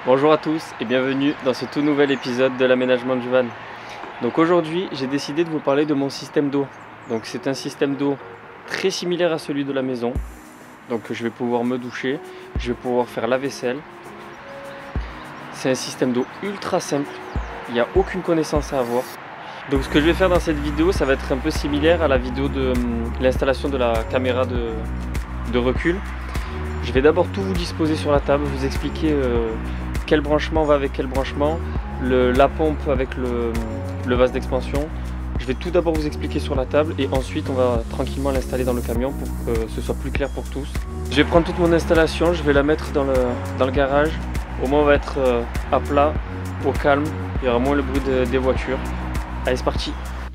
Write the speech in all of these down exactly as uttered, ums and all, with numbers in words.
Bonjour à tous et bienvenue dans ce tout nouvel épisode de l'aménagement du van. Donc aujourd'hui j'ai décidé de vous parler de mon système d'eau. Donc c'est un système d'eau très similaire à celui de la maison. Donc je vais pouvoir me doucher, je vais pouvoir faire la vaisselle. C'est un système d'eau ultra simple, il n'y a aucune connaissance à avoir. Donc ce que je vais faire dans cette vidéo, ça va être un peu similaire à la vidéo de hum, l'installation de la caméra de, de recul. Je vais d'abord tout vous disposer sur la table, vous expliquer euh, quel branchement va avec quel branchement, le, la pompe avec le, le vase d'expansion. Je vais tout d'abord vous expliquer sur la table et ensuite on va tranquillement l'installer dans le camion pour que ce soit plus clair pour tous. Je vais prendre toute mon installation, je vais la mettre dans le, dans le garage. Au moins on va être euh, à plat, au calme, il y aura moins le bruit de, des voitures. Allez, c'est parti.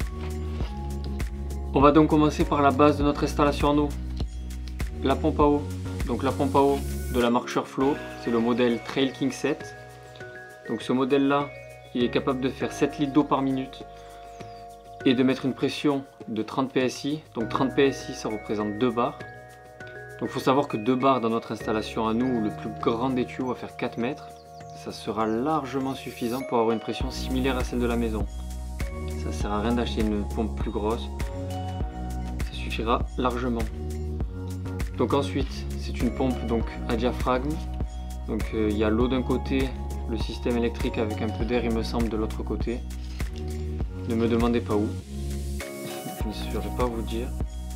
On va donc commencer par la base de notre installation en eau. La pompe à eau. Donc la pompe à eau de la marque Sureflow, c'est le modèle Trail King sept. Donc ce modèle là, il est capable de faire sept litres d'eau par minute et de mettre une pression de trente P S I. Donc trente P S I, ça représente deux bars. Donc il faut savoir que deux bars dans notre installation à nous, le plus grand des tuyaux va faire quatre mètres. Ça sera largement suffisant pour avoir une pression similaire à celle de la maison. Ça sert à rien d'acheter une pompe plus grosse, ça suffira largement. Donc ensuite, c'est une pompe donc à diaphragme. Donc euh, il y a l'eau d'un côté, le système électrique avec un peu d'air il me semble de l'autre côté. Ne me demandez pas où, je ne saurais pas vous dire.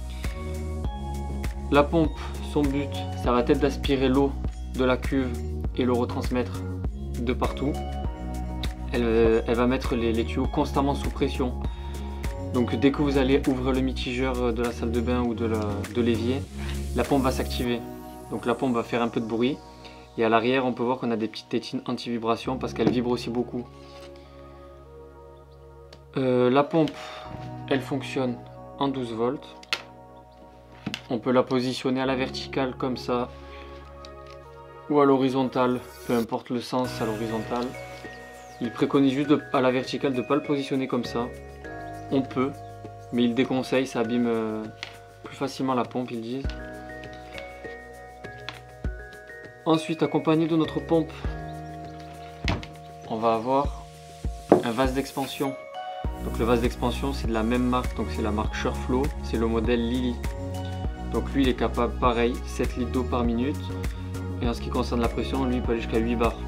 La pompe, son but, ça va être d'aspirer l'eau de la cuve et le retransmettre de partout. Elle, elle va mettre les, les tuyaux constamment sous pression. Donc dès que vous allez ouvrir le mitigeur de la salle de bain ou de la, de l'évier, la pompe va s'activer. Donc la pompe va faire un peu de bruit. Et à l'arrière, on peut voir qu'on a des petites tétines anti-vibration parce qu'elle vibre aussi beaucoup. Euh, la pompe, elle fonctionne en douze volts. On peut la positionner à la verticale comme ça ou à l'horizontale, peu importe le sens à l'horizontale. Il préconise juste de, à la verticale de ne pas le positionner comme ça. On peut, mais il déconseille, ça abîme euh, plus facilement la pompe, ils disent. Ensuite, accompagné de notre pompe, on va avoir un vase d'expansion. Donc le vase d'expansion, c'est de la même marque, donc c'est la marque Sureflow, c'est le modèle Lily. Donc lui, il est capable, pareil, sept litres d'eau par minute. Et en ce qui concerne la pression, lui, il peut aller jusqu'à huit bars.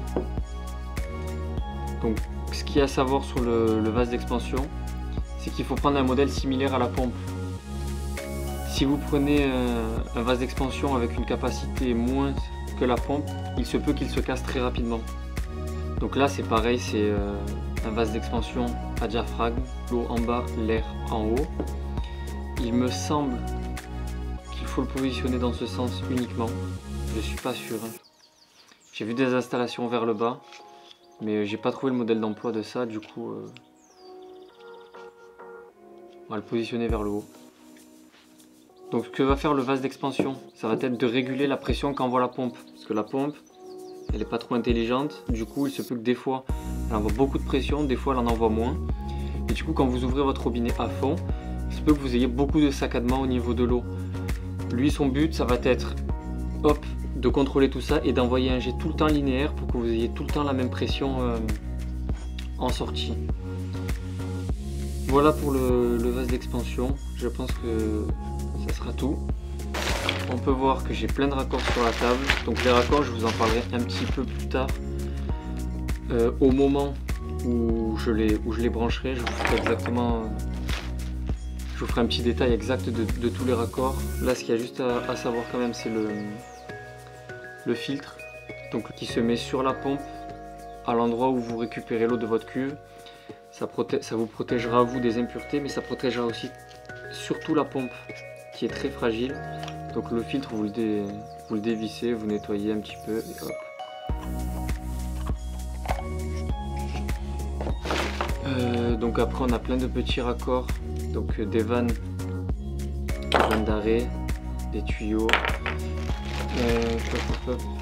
Donc ce qu'il y a à savoir sur le, le vase d'expansion, c'est qu'il faut prendre un modèle similaire à la pompe. Si vous prenez euh, un vase d'expansion avec une capacité moins que la pompe, il se peut qu'il se casse très rapidement. Donc là c'est pareil, c'est euh, un vase d'expansion à diaphragme, l'eau en bas, l'air en haut. Il me semble qu'il faut le positionner dans ce sens uniquement, je suis pas sûr. Hein. J'ai vu des installations vers le bas, mais j'ai pas trouvé le modèle d'emploi de ça, du coup euh, on va le positionner vers le haut. Donc ce que va faire le vase d'expansion, ça va être de réguler la pression qu'envoie la pompe. Parce que la pompe, elle n'est pas trop intelligente, du coup il se peut que des fois elle envoie beaucoup de pression, des fois elle en envoie moins. Et du coup quand vous ouvrez votre robinet à fond, il se peut que vous ayez beaucoup de saccadement au niveau de l'eau. Lui son but ça va être hop, de contrôler tout ça et d'envoyer un jet tout le temps linéaire pour que vous ayez tout le temps la même pression euh, en sortie. Voilà pour le, le vase d'expansion, je pense que ça sera tout. On peut voir que j'ai plein de raccords sur la table, donc les raccords je vous en parlerai un petit peu plus tard. Euh, au moment où je, les, où je les brancherai, je vous ferai exactement, je vous ferai un petit détail exact de, de tous les raccords. Là ce qu'il y a juste à, à savoir quand même c'est le, le filtre, donc qui se met sur la pompe à l'endroit où vous récupérez l'eau de votre cuve. Ça, ça vous protégera vous des impuretés, mais ça protégera aussi surtout la pompe qui est très fragile. Donc le filtre vous le, dé, vous le dévissez, vous nettoyez un petit peu et hop. Euh, donc après on a plein de petits raccords, donc euh, des vannes, des vannes d'arrêt, des tuyaux. Euh, hop, hop, hop.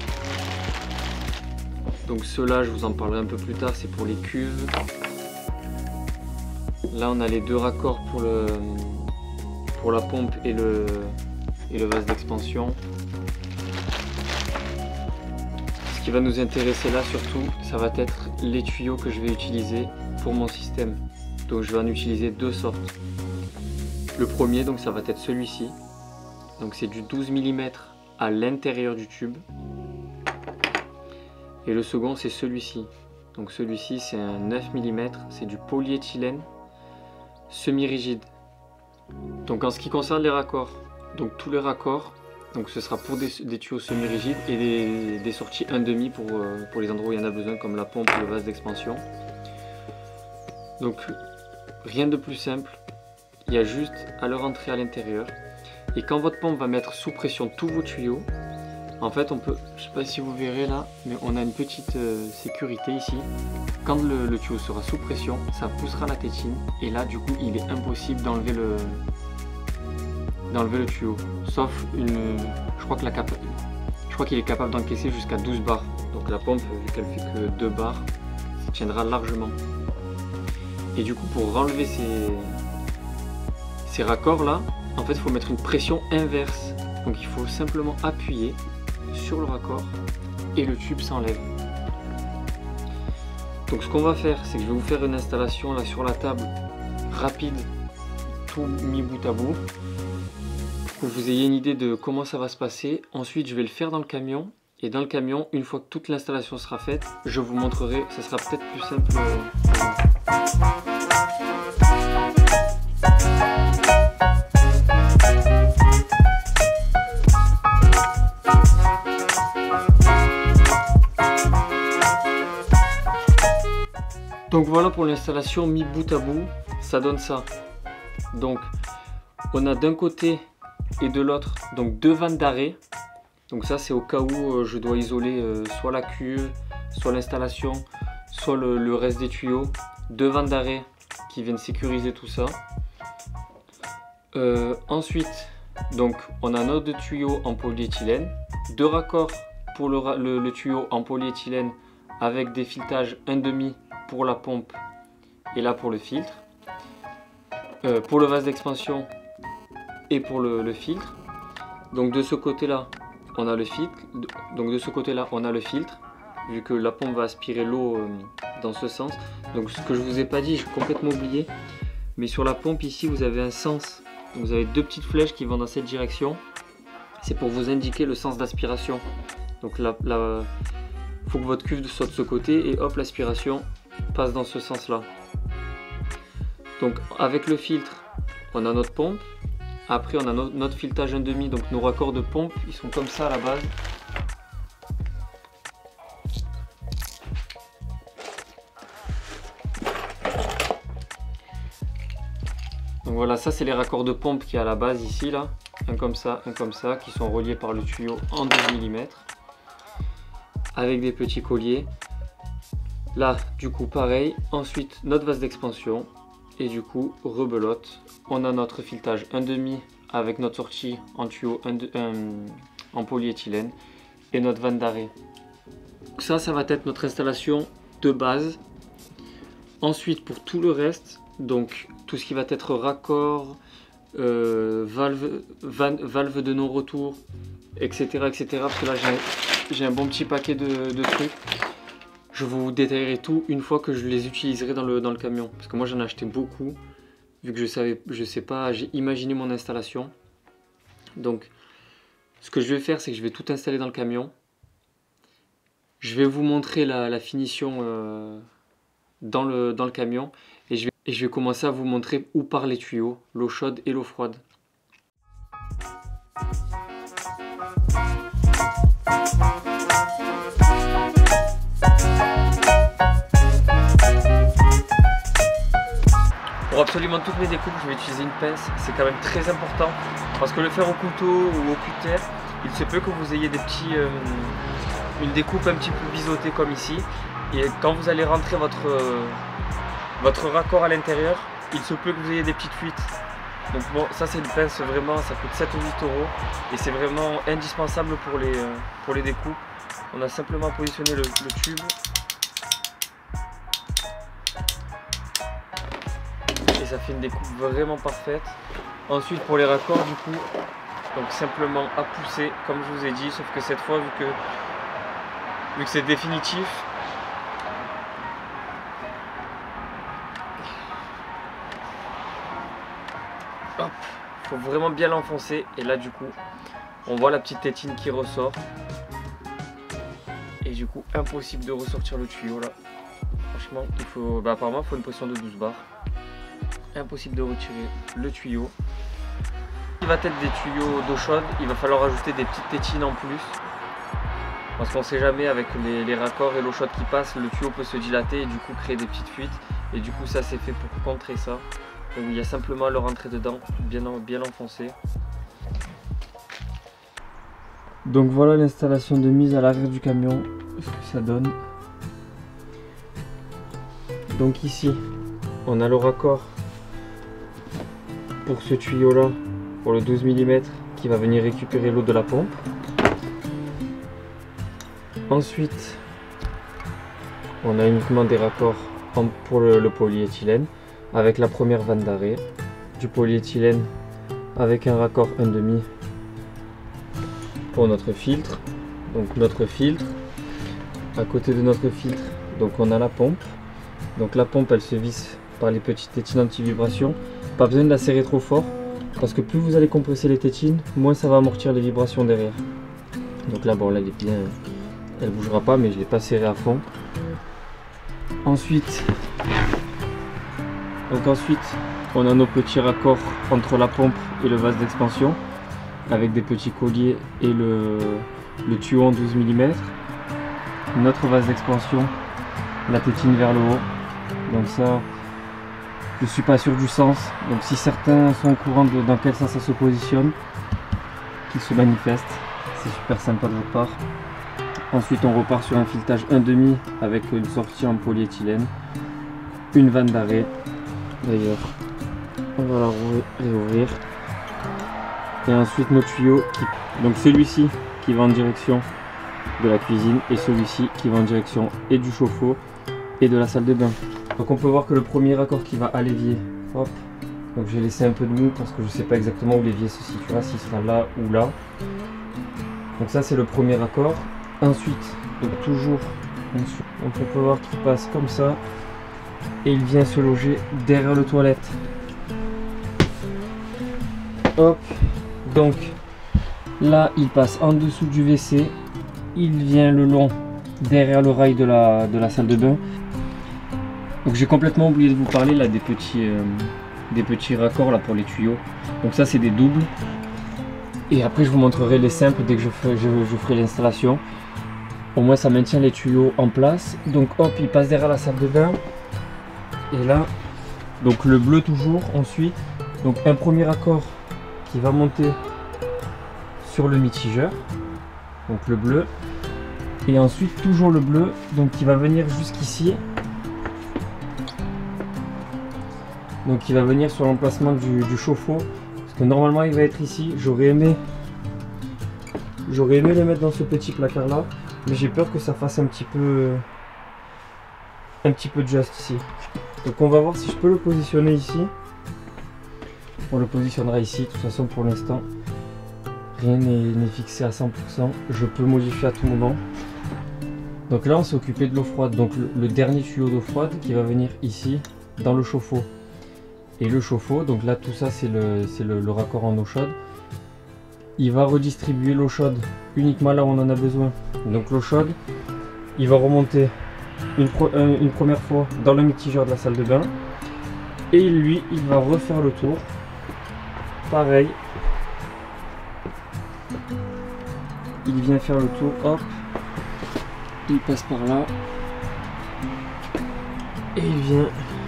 Donc ceux-là je vous en parlerai un peu plus tard, c'est pour les cuves. Là on a les deux raccords pour, le, pour la pompe et le, et le vase d'expansion. Ce qu'il qui va nous intéresser là surtout, ça va être les tuyaux que je vais utiliser pour mon système. Donc je vais en utiliser deux sortes. Le premier, donc ça va être celui-ci. Donc c'est du douze millimètres à l'intérieur du tube. Et le second, c'est celui-ci. Donc celui-ci, c'est un neuf millimètres, c'est du polyéthylène semi-rigide. Donc en ce qui concerne les raccords, donc tous les raccords, donc ce sera pour des, des tuyaux semi-rigides et des, des sorties un demi pour, euh, pour les endroits où il y en a besoin, comme la pompe ou le vase d'expansion. Donc rien de plus simple, il y a juste à leur entrer à l'intérieur. Et quand votre pompe va mettre sous pression tous vos tuyaux, en fait on peut, je sais pas si vous verrez là, mais on a une petite euh, sécurité ici. Quand le, le tuyau sera sous pression, ça poussera la tétine et là du coup il est impossible d'enlever le d'enlever le tuyau, sauf une, je crois que la cap, je crois qu'il est capable d'encaisser jusqu'à douze bars. Donc la pompe, vu qu'elle fait que deux bars, ça tiendra largement. Et du coup pour enlever ces, ces raccords là, en fait il faut mettre une pression inverse. Donc il faut simplement appuyer sur le raccord et le tube s'enlève. Donc ce qu'on va faire, c'est que je vais vous faire une installation là sur la table rapide, tout mis bout à bout, pour que vous ayez une idée de comment ça va se passer. Ensuite je vais le faire dans le camion, et dans le camion, une fois que toute l'installation sera faite, je vous montrerai, ça sera peut-être plus simple. Donc voilà pour l'installation mis bout à bout, ça donne ça. Donc on a d'un côté et de l'autre donc deux vannes d'arrêt. Donc ça c'est au cas où euh, je dois isoler euh, soit la cuve, soit l'installation, soit le, le reste des tuyaux. Deux vannes d'arrêt qui viennent sécuriser tout ça. Euh, ensuite donc on a notre tuyau en polyéthylène, deux raccords pour le, le, le tuyau en polyéthylène avec des filetages un demi pour la pompe et là pour le filtre, euh, pour le vase d'expansion et pour le, le filtre. Donc de ce côté là on a le filtre, donc de ce côté là on a le filtre, vu que la pompe va aspirer l'eau euh, dans ce sens. Donc ce que je vous ai pas dit, j'ai complètement oublié, mais sur la pompe ici vous avez un sens, donc, vous avez deux petites flèches qui vont dans cette direction, c'est pour vous indiquer le sens d'aspiration. Donc là, là faut que votre cuve soit de ce côté et hop, l'aspiration passe dans ce sens là. Donc avec le filtre on a notre pompe, après on a no notre filetage un demi, donc nos raccords de pompe ils sont comme ça à la base. Donc voilà, ça c'est les raccords de pompe qui est à la base ici là, un comme ça, un comme ça, qui sont reliés par le tuyau en douze millimètres avec des petits colliers. Là, du coup, pareil. Ensuite, notre vase d'expansion. Et du coup, rebelote. On a notre filetage un demi avec notre sortie en tuyau un, un, en polyéthylène. Et notre vanne d'arrêt. Ça, ça va être notre installation de base. Ensuite, pour tout le reste, donc tout ce qui va être raccord, euh, valve, van, valve de non-retour, et cetera, et cetera. Parce que là, j'ai un bon petit paquet de, de trucs. Je vous détaillerai tout une fois que je les utiliserai dans le, dans le camion. Parce que moi j'en ai acheté beaucoup. Vu que je savais, je sais pas, j'ai imaginé mon installation. Donc ce que je vais faire, c'est que je vais tout installer dans le camion. Je vais vous montrer la, la finition euh, dans, le, dans le camion. Et je, vais, et je vais commencer à vous montrer où partent les tuyaux, l'eau chaude et l'eau froide. Pour absolument toutes mes découpes, je vais utiliser une pince, c'est quand même très important parce que le faire au couteau ou au cutter, il se peut que vous ayez des petits, euh, une découpe un petit peu biseautée comme ici, et quand vous allez rentrer votre, euh, votre raccord à l'intérieur, il se peut que vous ayez des petites fuites. Donc bon, ça c'est une pince vraiment, ça coûte sept ou huit euros et c'est vraiment indispensable pour les, euh, pour les découpes. On a simplement positionné le, le tube. Et ça fait une découpe vraiment parfaite. Ensuite pour les raccords du coup, donc simplement à pousser comme je vous ai dit, sauf que cette fois vu que vu que c'est définitif. Hop, faut vraiment bien l'enfoncer et là du coup on voit la petite tétine qui ressort et du coup impossible de ressortir le tuyau là. Franchement il faut, bah, apparemment il faut une pression de douze bars. Impossible de retirer le tuyau. Il va être des tuyaux d'eau chaude, il va falloir ajouter des petites tétines en plus. Parce qu'on sait jamais avec les, les raccords et l'eau chaude qui passe, le tuyau peut se dilater et du coup créer des petites fuites. Et du coup ça c'est fait pour contrer ça. Donc il y a simplement à le rentrer dedans, bien, bien enfoncé. Donc voilà l'installation de mise à l'arrière du camion, ce que ça donne. Donc ici, on a le raccord pour ce tuyau là, pour le douze millimètres qui va venir récupérer l'eau de la pompe. Ensuite, on a uniquement des raccords pour le, le polyéthylène avec la première vanne d'arrêt, du polyéthylène avec un raccord un virgule cinq pour notre filtre. Donc notre filtre, à côté de notre filtre, donc on a la pompe. Donc la pompe elle se visse par les petites tétines anti-vibration. Pas besoin de la serrer trop fort parce que plus vous allez compresser les tétines, moins ça va amortir les vibrations derrière. Donc là bon là elle est bien, elle bougera pas mais je l'ai pas serré à fond. Ensuite, donc ensuite on a nos petits raccords entre la pompe et le vase d'expansion avec des petits colliers et le, le tuyau en douze millimètres. Notre vase d'expansion, la tétine vers le haut. Donc ça, je suis pas sûr du sens. Donc si certains sont au courant de dans quel sens ça se positionne, qu'ils se manifestent. C'est super sympa de votre part. Ensuite on repart sur un filetage un virgule cinq avec une sortie en polyéthylène, une vanne d'arrêt. D'ailleurs, on va la réouvrir. Et ensuite nos tuyaux, qui... donc celui-ci qui va en direction de la cuisine et celui-ci qui va en direction et du chauffe-eau et de la salle de bain. Donc on peut voir que le premier raccord qui va à l'évier, hop, donc j'ai laissé un peu de mou parce que je ne sais pas exactement où l'évier se situera, s'il sera là ou là. Donc ça c'est le premier raccord. Ensuite, donc toujours, ensuite, donc on peut voir qu'il passe comme ça et il vient se loger derrière le toilette. Hop, donc là il passe en dessous du W C, il vient le long derrière le rail de la, de la salle de bain. Donc j'ai complètement oublié de vous parler là des petits, euh, des petits raccords là pour les tuyaux. Donc ça c'est des doubles. Et après je vous montrerai les simples dès que je ferai, je, je ferai l'installation. Au moins ça maintient les tuyaux en place. Donc hop, il passe derrière la salle de bain. Et là, donc le bleu toujours, on suit. Donc un premier raccord qui va monter sur le mitigeur. Donc le bleu. Et ensuite toujours le bleu, donc qui va venir jusqu'ici. Donc il va venir sur l'emplacement du, du chauffe-eau. Parce que normalement il va être ici. J'aurais aimé J'aurais aimé le mettre dans ce petit placard là. Mais j'ai peur que ça fasse un petit peu un petit peu de just ici. Donc on va voir si je peux le positionner ici. On le positionnera ici. De toute façon pour l'instant rien n'est fixé à cent pour cent. Je peux modifier à tout moment. Donc là on s'est occupé de l'eau froide. Donc le, le dernier tuyau d'eau froide qui va venir ici dans le chauffe-eau. Et le chauffe-eau, donc là tout ça c'est le, le, le raccord en eau chaude. Il va redistribuer l'eau chaude uniquement là où on en a besoin. Donc l'eau chaude, il va remonter une, pro, euh, une première fois dans le mitigeur de la salle de bain. Et lui, il va refaire le tour. Pareil. Il vient faire le tour, hop. Il passe par là. Et il vient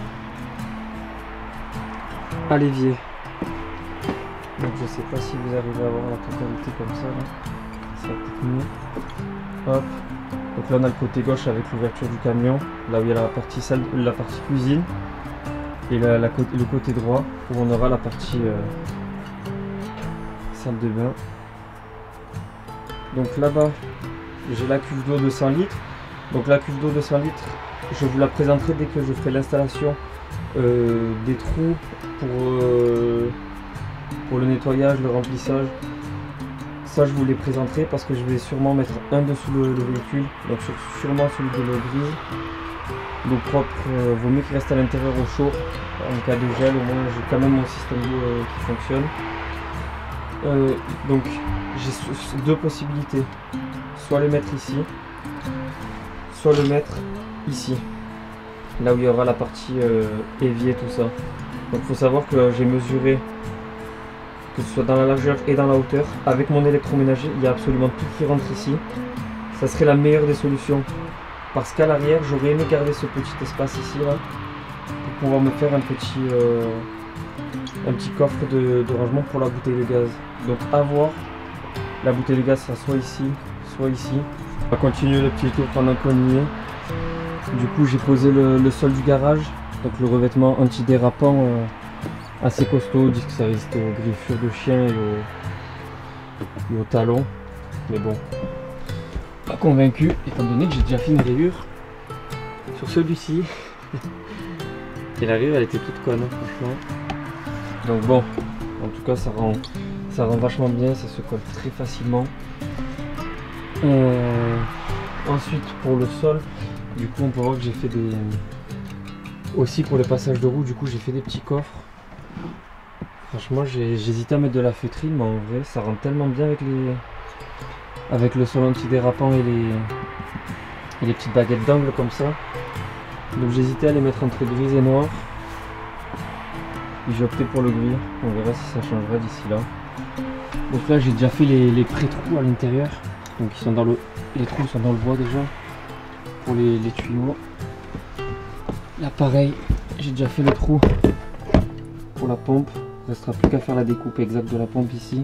à l'évier. Donc je sais pas si vous arrivez à voir la totalité comme ça là. Ça va peut-être mieux. Hop. Donc là on a le côté gauche avec l'ouverture du camion, là où il y a la partie salle, la partie cuisine, et la, la, le côté droit où on aura la partie euh, salle de bain. Donc là-bas j'ai la cuve d'eau de cent litres. Donc la cuve d'eau de cent litres, je vous la présenterai dès que je ferai l'installation euh, des trous pour, euh, pour le nettoyage, le remplissage. ça je vous les présenterai parce que je vais sûrement mettre un dessous le, le véhicule, donc sur, sûrement celui de l'eau grise. L'eau propre, euh, vaut mieux qu'il reste à l'intérieur au chaud. En cas de gel, au moins j'ai quand même mon système d'eau euh, qui fonctionne. Euh, donc j'ai deux possibilités, soit le mettre ici, soit le mettre ici, là où il y aura la partie euh, évier, tout ça. Donc il faut savoir que j'ai mesuré, que ce soit dans la largeur et dans la hauteur. Avec mon électroménager, il y a absolument tout qui rentre ici. Ça serait la meilleure des solutions. Parce qu'à l'arrière, j'aurais aimé garder ce petit espace ici, là, pour pouvoir me faire un petit, euh, un petit coffre de, de rangement pour la bouteille de gaz. Donc à voir, la bouteille de gaz sera soit ici, soit ici. On va continuer le petit tour pendant qu'on y est. Du coup, j'ai posé le, le sol du garage, donc le revêtement antidérapant euh, assez costaud, disent que ça résiste aux griffures de chien et aux, et aux talons. Mais bon, pas convaincu, étant donné que j'ai déjà fait une rayure sur celui-ci. Et la rayure, elle était toute conne, franchement. Donc bon, en tout cas, ça rend, ça rend vachement bien, ça se colle très facilement. Euh, ensuite, pour le sol, du coup, on peut voir que j'ai fait des... Aussi pour le passage de roue, du coup, j'ai fait des petits coffres. Franchement, j'ai hésité à mettre de la feutrine, mais en vrai, ça rentre tellement bien avec les... avec le sol antidérapant et les... et les petites baguettes d'angle comme ça. Donc j'hésitais à les mettre entre gris et noir. J'ai opté pour le gris, on verra si ça changera d'ici là. Donc là j'ai déjà fait les, les pré-trous à l'intérieur. Donc ils sont dans le, les trous sont dans le bois déjà. Pour les, les tuyaux. Là pareil, j'ai déjà fait le trou pour la pompe. Il ne restera plus qu'à faire la découpe exacte de la pompe ici.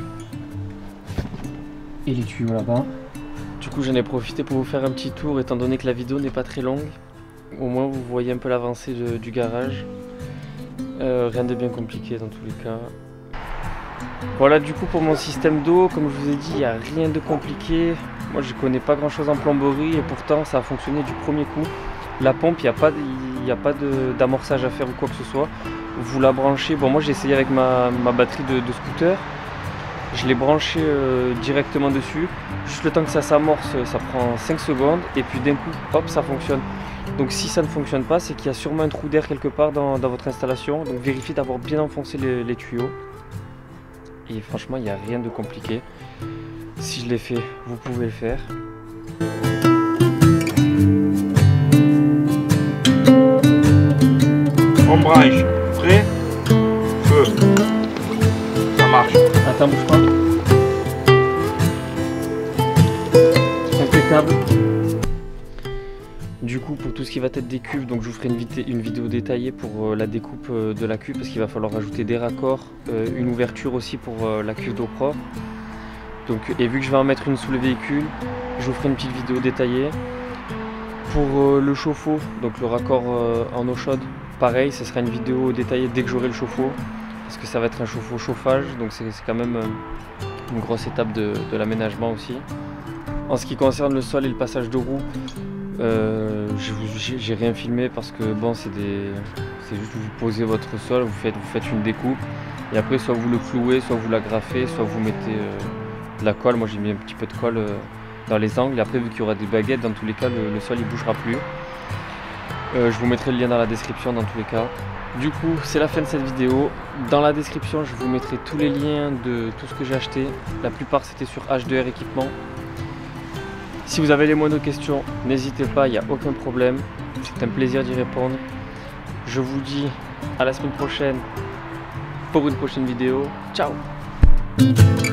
Et les tuyaux là-bas. Du coup j'en ai profité pour vous faire un petit tour étant donné que la vidéo n'est pas très longue. Au moins vous voyez un peu l'avancée du garage. Euh, rien de bien compliqué dans tous les cas. Voilà, du coup pour mon système d'eau, comme je vous ai dit, il n'y a rien de compliqué. Moi je connais pas grand chose en plomberie et pourtant ça a fonctionné du premier coup. La pompe, il n'y a pas, il n'y a pas d'amorçage à faire ou quoi que ce soit. Vous la branchez, bon moi j'ai essayé avec ma, ma batterie de, de scooter. Je l'ai branché euh, directement dessus. Juste le temps que ça s'amorce, ça prend cinq secondes et puis d'un coup, hop, ça fonctionne. Donc si ça ne fonctionne pas, c'est qu'il y a sûrement un trou d'air quelque part dans, dans votre installation. Donc vérifiez d'avoir bien enfoncé les, les tuyaux. Et franchement, il n'y a rien de compliqué. Si je l'ai fait, vous pouvez le faire. On branche, prêt, feu, ça marche. Attends, bouge pas. Impeccable. Du coup, pour tout ce qui va être des cuves, donc je vous ferai une, une vidéo détaillée pour euh, la découpe euh, de la cuve parce qu'il va falloir rajouter des raccords, euh, une ouverture aussi pour euh, la cuve d'eau propre. Donc, et vu que je vais en mettre une sous le véhicule, je vous ferai une petite vidéo détaillée. Pour euh, le chauffe-eau, donc le raccord euh, en eau chaude, pareil, ce sera une vidéo détaillée dès que j'aurai le chauffe-eau parce que ça va être un chauffe-eau chauffage, donc c'est quand même euh, une grosse étape de, de l'aménagement aussi. En ce qui concerne le sol et le passage de roue, Euh, j'ai rien filmé parce que bon c'est des c'est juste vous posez votre sol, vous faites vous faites une découpe et après soit vous le clouez, soit vous l'agrafez, soit vous mettez euh, de la colle. Moi j'ai mis un petit peu de colle euh, dans les angles et après vu qu'il y aura des baguettes, dans tous les cas le, le sol il bougera plus. Euh, je vous mettrai le lien dans la description dans tous les cas. Du coup c'est la fin de cette vidéo. Dans la description je vous mettrai tous les liens de tout ce que j'ai acheté. La plupart c'était sur H deux R équipement. Si vous avez les moindres questions, n'hésitez pas, il n'y a aucun problème. C'est un plaisir d'y répondre. Je vous dis à la semaine prochaine pour une prochaine vidéo. Ciao!